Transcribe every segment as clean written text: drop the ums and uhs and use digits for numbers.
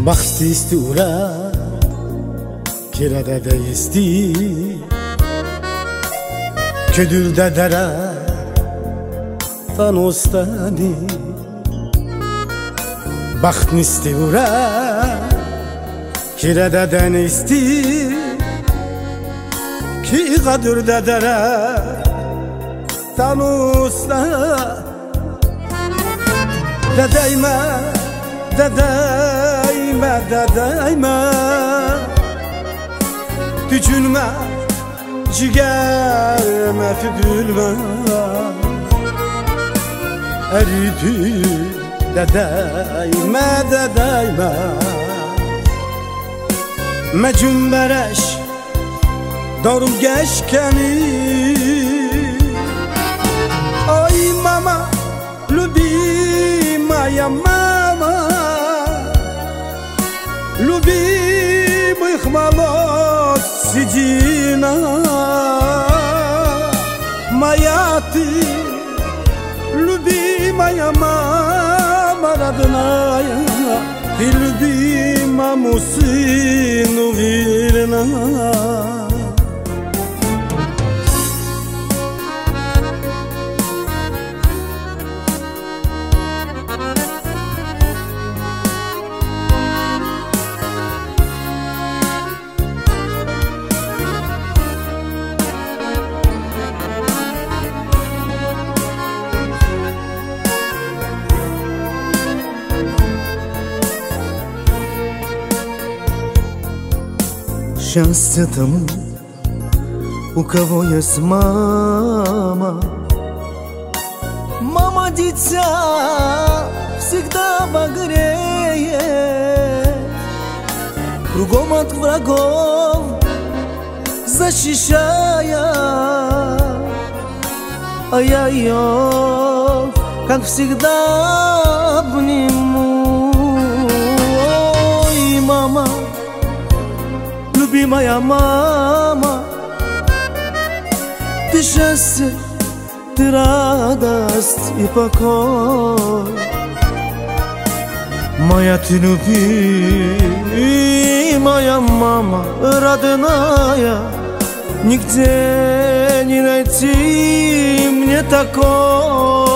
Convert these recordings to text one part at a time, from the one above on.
Baxti istura kirada da isti Ködül de dere tanostani Baxtni istura kirada da isti Ki qadur de dere tanostani Dedeyme, dedeyme, dedeyme Tücünme, ciğerime tüdülme Eridi dedeyme, dedeyme Mecun bereş, darul geçkeni Ay mama, любимая мама, любимых молод седина, моя ты, любимая мама родная, ты любимому сыну верна. Счастье тому, у кого есть мама. Мама дитя всегда погреет, кругом от врагов защищая. А я ее, как всегда, обниму. Ой, мама, любимая мама, ты счастье, ты радость и покой. Моя ты любимая мама родная, нигде не найти мне такой.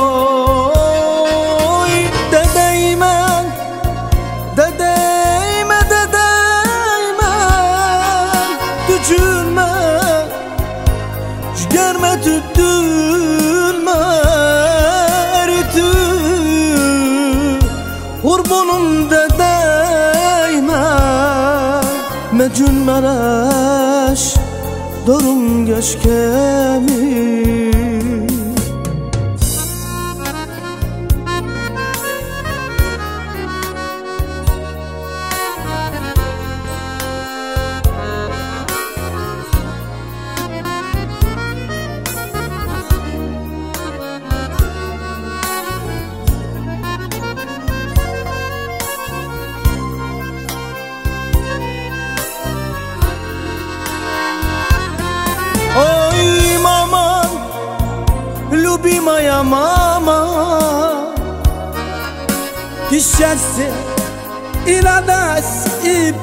Dedeymen, dedeymen, dedeymen, tücülme, ciğerime tüdülme, eritü Hurbunum dedeymen, mecun mereş Dorum geçkemi. Ой, мама, любимая мама, ты счастье и радость и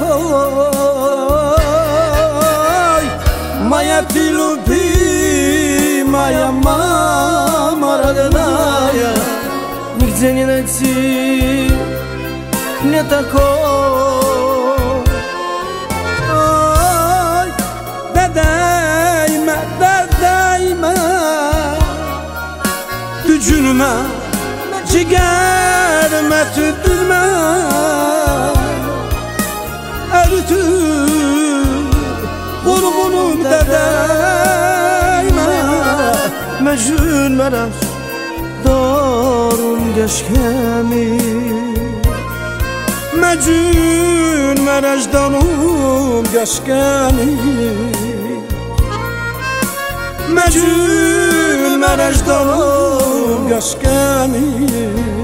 покой. Моя ты любимая мама родная, нигде не найти мне такой. Tücülme, ciğerime tüdülme, eritü Vurgunum dedeyme, mecun mereş Dorum geçkemi. Mecun mereş dorum geçkemi. Mecun mereş dorum geçkemi.